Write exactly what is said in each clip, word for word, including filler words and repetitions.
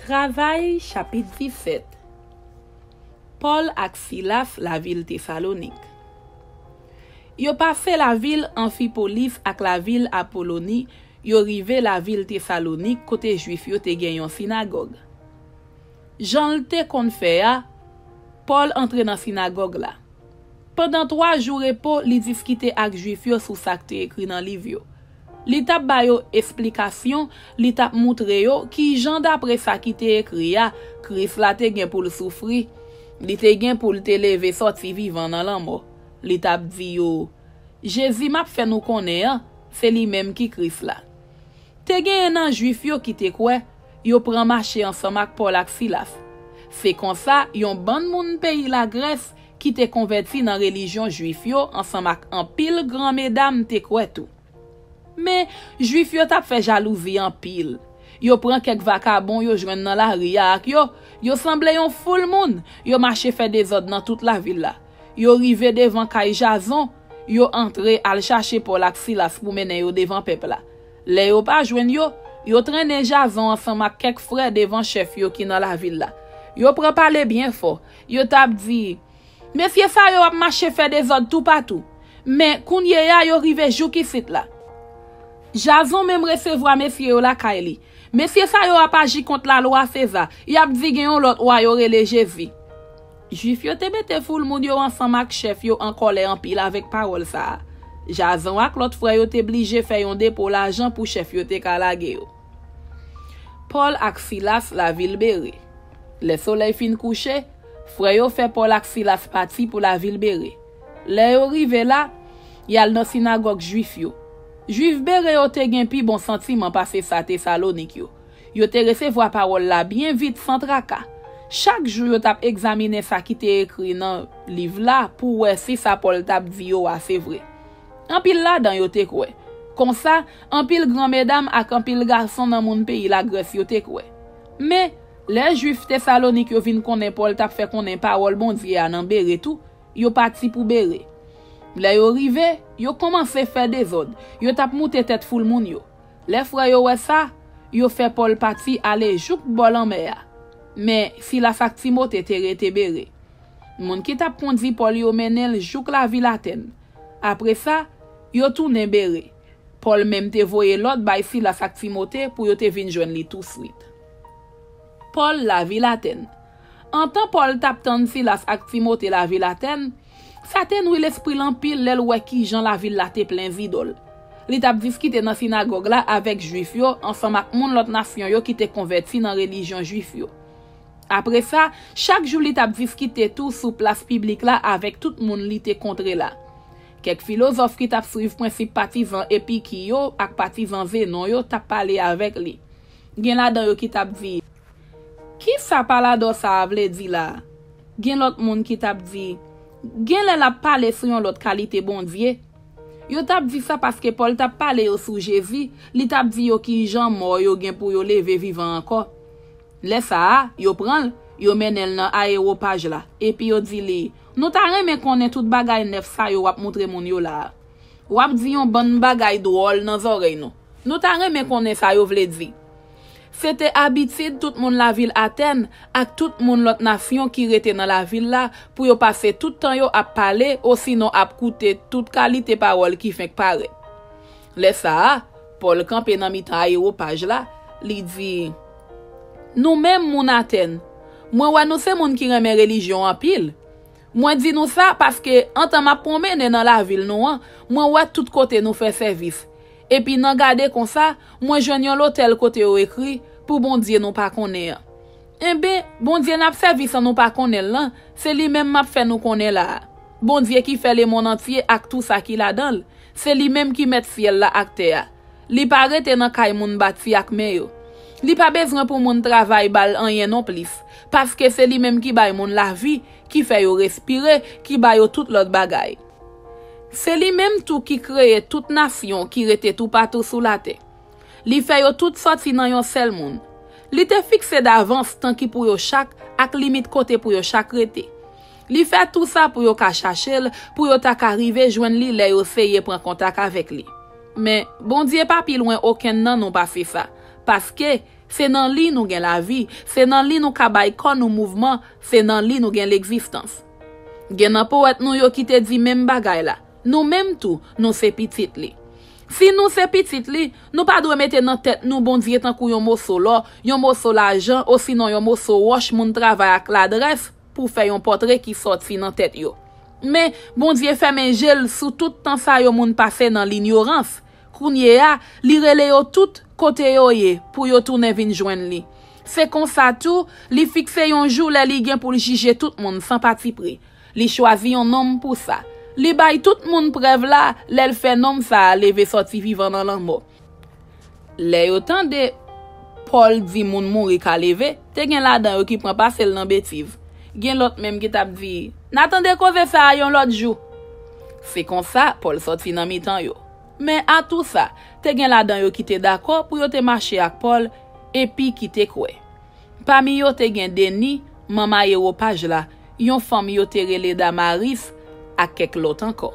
Travail chapitre dix-sept. Paul ak Silas la ville Thessalonique. Yo passé la ville Amphipolis ak la ville Apollonie, yo rive la ville Thessalonique côté juif yo te gen yon synagogue. Jean lte kon fè a, Paul entre dans synagogue la. Pendant trois jours repos, li diskite ak juif yo sou sak te ekri nan liv yo. Li tap ba yo explikasyon, li tap moutre yo ki jan dapre sa ki te ekri ya, Christ la te gen pou l soufri, li te gen pou l te leve sorti vivan nan lan mo. Li tap di yo, Jésus map fè nou konnen, se li menm ki Christ la. Te gen nan juif yo ki te kwe, yo pran marché ansam ak Paul ak Silas. Se kon sa, yon ban moun peyi la Grèce ki te konverti nan religion juif yo ansam ak an pil gran mesdames te kwe tou. Mais juif yo tap fè jalousie en pile. Yo pran kek vakabon yo jwen nan la ria ak yo, yo semble yon foul moun, yo marché fè désordre nan toute la ville la. Yo rive devant kay Jason, yo entre al chercher Paul ak Silas pou menen yo devant peuple la. Le yo pa jwen yo, yo traîne Jason ensemble ak kek frère devant chef yo ki nan la ville la. Yo pran parler bien fort. Yo tap di, "Monsieur sa yo ap marché fè désordre tout partout." Mais kounye ya yo rive jou ki sit la. Jason même recevoir messieurs yo la kay li. Messieurs sa yo ap agi contre la loi César. Y ap di gen yon lot wa yo rele Jésus. Juif yo te mette foul moun yo ensemble ak chef yo en colère en pile avec parole ça. Jason ak lot frère yo te obligé fè yon dépôt l'argent pour chef yo te kalage yo. Paul ak Silas la ville Béré. Le soleil fin couché, frère yo fè Paul ak Silas parti pour la ville Béré. Le yo rive la, yal nan synagogue juif yo. Juif Béré yo te gen pi bon sentiment passé sa Thessalonique yo. Yo te recevoir parole la bien vite sans tracas. Chaque jour yo tap examiner sa ki te écrit nan livre la pour wè si sa Paul tap di yo a c'est vrai. En pile la dan yo te kwe. Comme ça, en pile grand mesdames ak en pile garçon nan moun pays la Grèce yo te kwe. Mais les juifs Thessalonique yo vin konnen Paul tap fait konnen parole bon Dieu nan Béré tout, yo parti pour Béré. Le yo rive, yo commencé faire des ordres. Yo tap moute tête foul moun yo. Les frères yo wè ça, yo fait Paul parti aller jouk bol en mer. Mais si la sak Timote te rete Béré. Moun ki tap kondi Paul yo menel jouk la ville Athènes. Après ça, yo tourne Béré. Paul même te voye l'autre bay si la sak Timote pour yo te vin joindre li tout suite. Paul la ville Athènes. En temps Paul tap tan si la sak Timote la ville Athènes, ça te noui l'esprit l'empile lèl wè ki jan la ville la te plein zidol. Li tap diskite nan synagogue la avec juif yo ensemble ak moun lot nation yo ki te konverti nan religion juif yo. Après ça, chaque jour li tap diskite tout sous place publique la avec tout moun li te contre la. Kek philosophe ki tap suiv principe partisan epiki yo ak partisan Zénon yo tap pale avec li. Gen la dan yo ki tap di, "Ki sa palado sa vle di la?" Gen lot moun ki tap di, "Gen lè la pale sou yon lot kalite bon Dieu." Yo tap di ça parce que Paul tap pale yo sou Jésus, li tap di yo ki jan mort yo gen pou yo leve vivant encore. Le sa, yo pran, yo menel nan aéropage la, et puis yo di li, "Nou ta reme konnen tout bagay nef sa yo wap montre moun yo la. Wap di yon bon bagay drôle nan zorey nou. Nou ta reme konnen sa yo vle di." C'était habitude tout moun la ville Athènes ak tout moun lot nation qui rete dans la ville là pour yo passer tout temps yo ap parler ou sinon ap koute toute qualité parole qui fait paraît. Le ça, Paul campé dans mitan aéropage là, li di, "Nous même moun Athènes, moi wè nous c'est moun qui reme religion en pile. Moi di nous ça parce que en temps m'a promene dans la ville nou an, moi wè tout côté nous fait service. Et puis nan gade kon ça, moi jwenn yon l'hôtel côté yo écrit pour bon Dieu nous pas connaît. Eh ben, bon Dieu n'a service nous pas connaît là, c'est lui même m'a fait nous connaît là. Bon Dieu qui fait le monde entier ak tout ça qui la donne, c'est lui même qui met ciel là ak terre. Li pa rete nan kay moun bati ak men yo. Li pa besoin pour moun travail bal anyen non plus, parce que c'est lui même qui bay moun la vie, qui fait yo respirer, qui bay yo tout l'autre bagay. C'est lui même tout qui crée toute nation qui rete tout partout sous la terre. Li fait yo tout sorti nan yon seul monde. Li te fixe d'avance tant ki pour yo chaque ak limite côté pour yo chaque rete. Li fait tout ça pour yo ka chercher, pour yo ta ka arriver joindre li le yo seye prend contact avec li. Mais bon Dieu pas pi loin aucun nan non pas fait ça parce que C'est dans li nous gen la vie, c'est dans li nous ka bay kon nou mouvement, c'est dans li nous gen l'existence. Gen nan poète nou yo ki te di même bagay la. Nous même tout, nous c'est petit li. Si nous c'est petit li, nous pas doit mettre dans tête nous bon Dieu tant kou yon moso là, yon moso l'argent ou sinon yon moso wash moun travail ak l'adresse pour faire un portrait qui sorti dans tête yo. Mais bon Dieu fait men gel sous tout temps ça yo moun passé dans l'ignorance. Kounye a, li rele yo tout côté yo ye pour yo tourner vinn joindre li. C'est comme ça tout, li fixe yon jour le li gen pour juger tout monde sans parti pris. Li choisi yon homme pour ça. Li bay tout moun preuve là, l'el fait nom ça lever sorti vivant dans l'amour. Le yo tande Paul di moun mouri ka leve, te gen la dan yo ki pran pa sel nan betive. Gen lot même qui tap di, n'attendez cause ça yon lot jou. C'est comme ça Paul sorti nan mi temps yo. Mais à tout ça, te gen la dan yo ki te d'accord pour yo te marcher ak Paul et puis ki te kwe. Parmi yo te gen Denis, maman yo page la, yon femme yo te rele Damaris ak kek lot encore.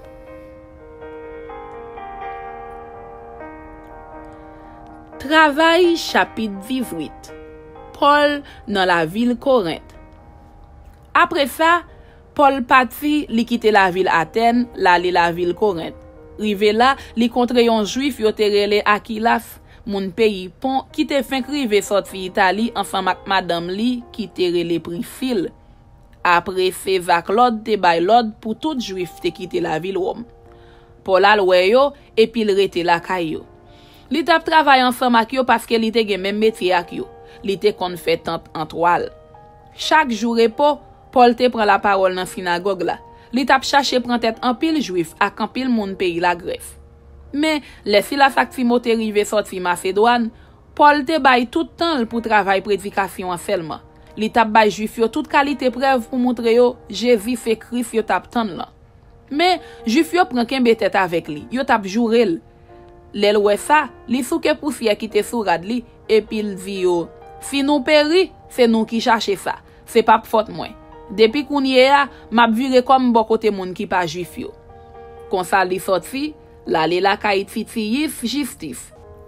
Travail chapitre dix-huit. Paul dans la ville Corinthe. Après ça, Paul parti li quitte la ville Athènes, la li la ville Corinthe. Rive là, li kontre yon juif yo te rele Akilas, moun pays pont qui te fin rive sorti Italie ensemble ak madame li qui te rele Priscille. Après César Claude te bay l'ordre pour tout juif te quitte la ville Rome. Paul al wè yo et puis il rete la kay yo. Li tap travay ensemble ak yo parce que li te gen même métier ak yo. Li te kon fè tante en toile. Chaque jour repos, Paul te prend la parole dans synagogue la. Li tap chache prend tête en pile juif ak en pile moun pays la Grèce. Mais les Silas ak Timothée rive sorti Macédoine, Paul te bay tout temps pour travail prédication seulement. Li tap bay juif yo toute qualité preuve pour montrer yo Jésus c'est Christ yo tap tan là. Mais juif yo prend kembe tête avec li. Yo tap jourel. L'el wè ça, li souke poussière qui te sou rad li et puis il dit yo, si nous péri, c'est nous qui chercher ça. C'est pas faute moi. Depuis qu'on y est a, m'a viré comme bon côté moun qui pas juif yo. Kon sa li sorti, la li la kay Titius justice.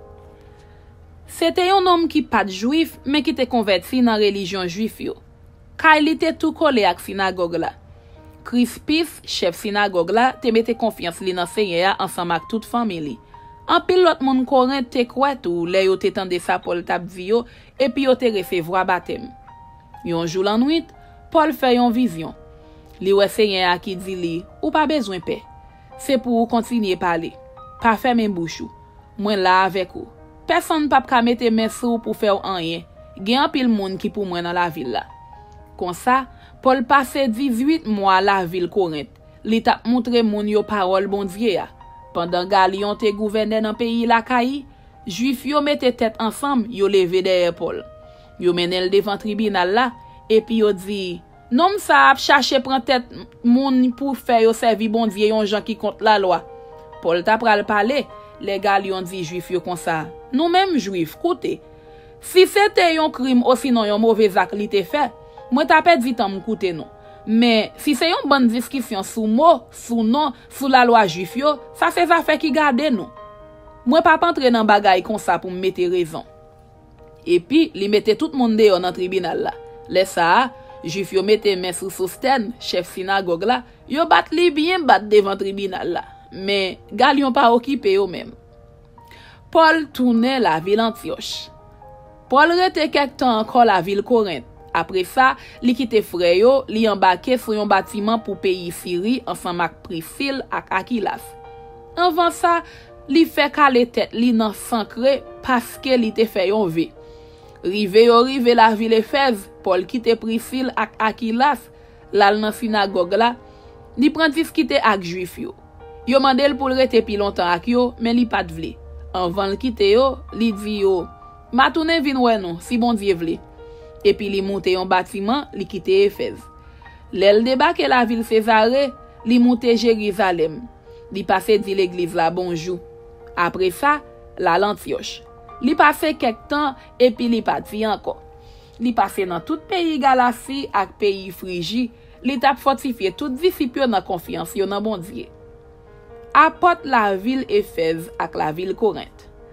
C'était un homme qui pas juif mais qui te converti dans religion juif yo. Kay li te tout collé ak synagogue la. Crispus, chef synagogue la, te mette confiance li nan Seigneur ensemble ak toute famille. En pile l'autre moun Corinthe te kouet ou le yo te tande sa Paul tap di yo et puis yo te recevoir baptême. Yon jour la nuit, Paul fait yon vision. Li wè Seigneur qui dit li, ou pas besoin paix. C'est pour continuer parler. Pas fermer bouche ou. Moi là avec ou. Personne pa ka mette men sou pour faire rien. Gen pile moun qui pour moi dans la ville là. Comme ça, Paul passe dix-huit mois la ville Corinthe. Li tap montre moun yo parole bon Dieu ya. Pendant Galion te gouvernait dans pays la Kaï, juif yo mette tête ensemble, yo levé derrière Paul. Yo menel devant tribunal là et puis yo dit, "Non ça a chercher prend tête moun pour faire yo servi bon Dieu yon gens qui contre la loi." Paul t'a pral parler, les Galion dit juif yo comme ça. Nous même juif, koute. Si c'était un crime ou sinon un mauvais acte li te fait, moi t'a pas dit tant m'koute non. Mais si c'est une bonne discussion sous mot, sous nom, sous la loi juif yo, ça c'est affaire qui garde nous. Moi pas entrer dans bagay comme ça pour me mettre raison. Et puis, li mette tout le monde dehors dans tribunal là. Les ça, juif yo mette main sous Sostène, chef synagogue là, yo bat li bien bat devant tribunal là. Mais Galion pas occupé yo même. Paul tournait la ville Antioche. Paul rete quelque temps encore la ville Corinthe. Après ça, li quitte frère yo, li embarqué sur un bâtiment pour pays Syrie ensemble avec Priscille ak Akilas. Avant ça, li fait caler tête li nan sancré parce que li te fait yon ve. Rive yo rive la ville Éphèse, Paul quitte Priscille ak Akilas, lal nan synagogue la, li prend discuter ak juif yo. Yo mandel pour rete pi longtemps ak yo, mais li pat vle. Avant li quitte yo, li di yo, "Ma tourne vin wè non, si bon Dieu vle." Et puis li monte un bâtiment, li quitte Éphèse. L'el débarque la ville Césarée, li monte Jérusalem. Li passe di l'église la bonjour. Après ça, la l'Antioche. Li passe quelque temps et puis li parti encore. Li passe dans tout pays Galatie ak pays Phrygie, li tap fortifié tout disciple dans confiance yo nan bon Dieu. Apporte la ville Éphèse ak la ville Corinthe.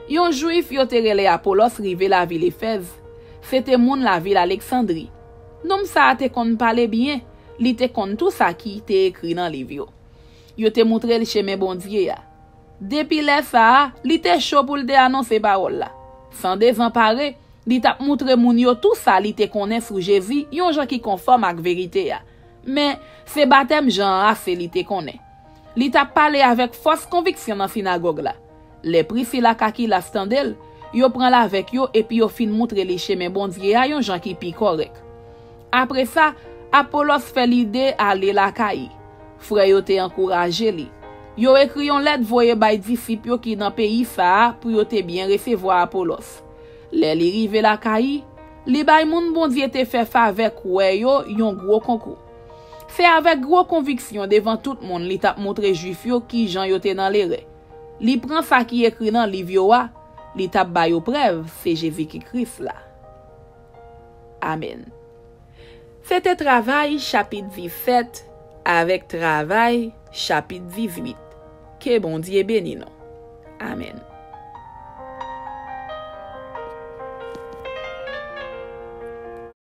Yon juif yo te rele Apollos rive la ville Éphèse. C'était moun la ville Alexandrie. Nom sa te kon parler bien, li te kon tout ça qui te écrit dans livre yo. Yo te montre le chemin bon Dieu ya. Depuis le ça, li te chaud pour te annoncer parole la. Sans désemparer, li t'a montre moun yo tout ça li te connaît sur Jésus, yon gens qui conforme ak vérité ya. Mais c'est baptême Jean a fait li te connaît. Li t'a parlé avec force conviction dans synagogue la. Les Priscilla kaki la standel, yo prend la avec yo et puis yo fin montre les chemin bon Dieu a yon gens qui pi correct. Après ça, Apollos fait l'idée aller la caille. Frère yo te encouragé li. Yo écrit yon lettre voye bay disciple yo qui dans pays ça pour yo te bien recevoir Apollos. Les li rive la caille, li bay moun bon Dieu te fait avec ouais yo yon gros concours. C'est avec gros conviction devant tout le monde li t'a montré juif yo qui Jean yo te dans l'erreur. Li prend ça qui écrit dans livre yo a, li t'a bay yo preuve, c'est Jésus-Christ là. Amen. C'était travail chapitre dix-sept avec travail chapitre dix-huit. Que bon Dieu bénisse nous. Amen.